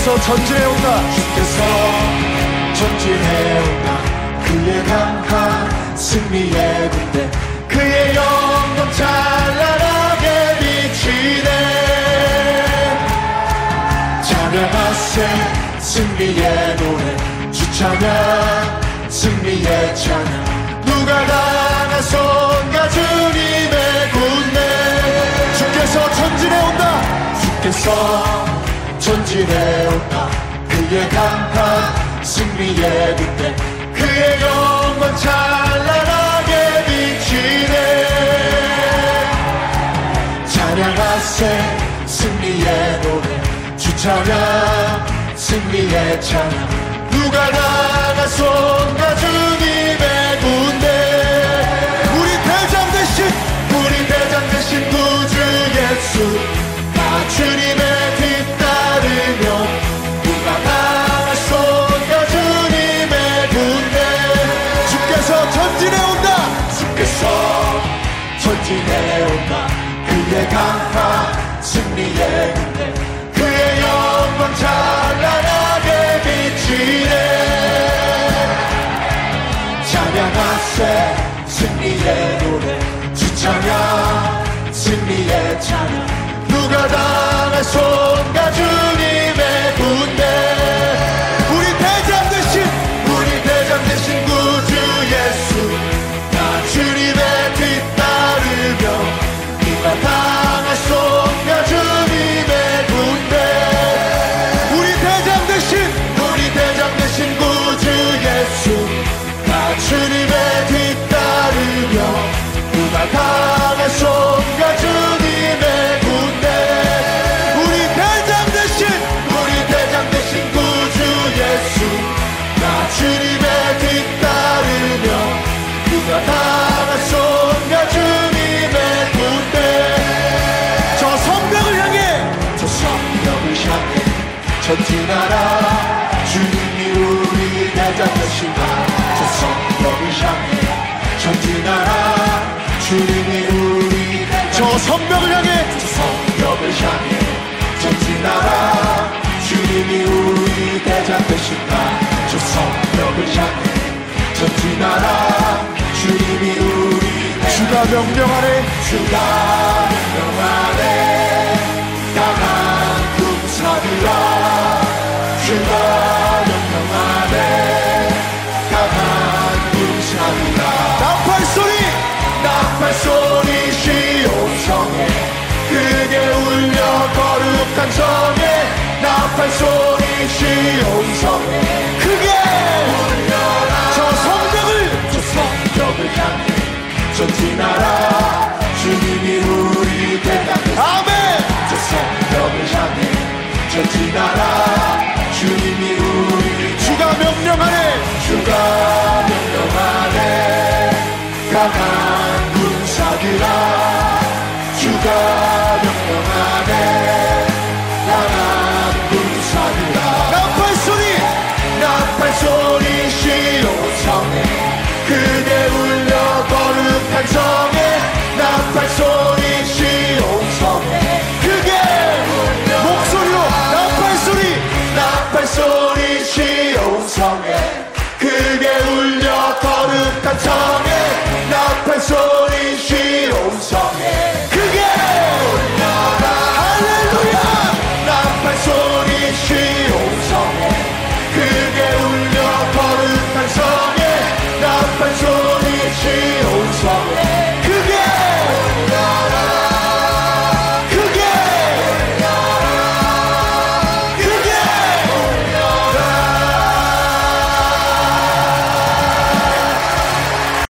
주께서 전진해온다. 주께서 전진해온다. 그의 강한 승리의 군대, 그의 영광 찬란하게 비치네. 찬양하세 승리의 노래, 주 찬양 승리의 찬양. 누가 당하선가 주님의 군대. 주께서 전진해온다. 주께서 전진해온다. 그의 강한 승리의 군대, 그의 영광 찬란하게 비치네. 찬양하세 승리의 노래, 주 찬양 승리의 찬양. 누가 나가선가 주님의 군대. 우리 대장 대신 구주 예수, 나 주님의 뒤따르며 누가 나가선가 주님의 군대. 주께서 전진해온다. 주께서 전진해온다. 그의 강한 승리의 군대, 그의 영광 찬란하게 비치네. 찬양하세 승리의 노래, 주 찬양 승리의 찬양. 누가 당하선가 주님의 군대. 우리 대장 대신 구주 예수, 나 주님의 뒤따르며 누가 당하선가 주님의 군대. 우리 대장 대신 구주 예수, 나 주님의 뒤따르며 누가 당하선가 주님의 군대. 우리 대장 대신 구주 예수, 나 주님의 뒤따르며 누가 당하선가 주님의 군대. 저 성벽을 향해 전진하라. 주님이 우리 대장 되신다. 저 성벽을 향해 전진하라. 주님이 우리 대장. 저 성벽을 향해 전진하라. 주님이 우리 대장 되신다. 저 성벽을 향해 전진하라. 주님이 우리 대장. 주가 명령하네. 강한 군사들아, 주가 명령하네. 강한 군사들아, 나팔 소리 시온성에 크게 울려 거룩한 성에. 나팔 소리 시온성에 크게 울려라. 저 성벽을 향해 전진하라. 주님이 우리 대장. 아멘. 저 성벽을 향해 전진하라.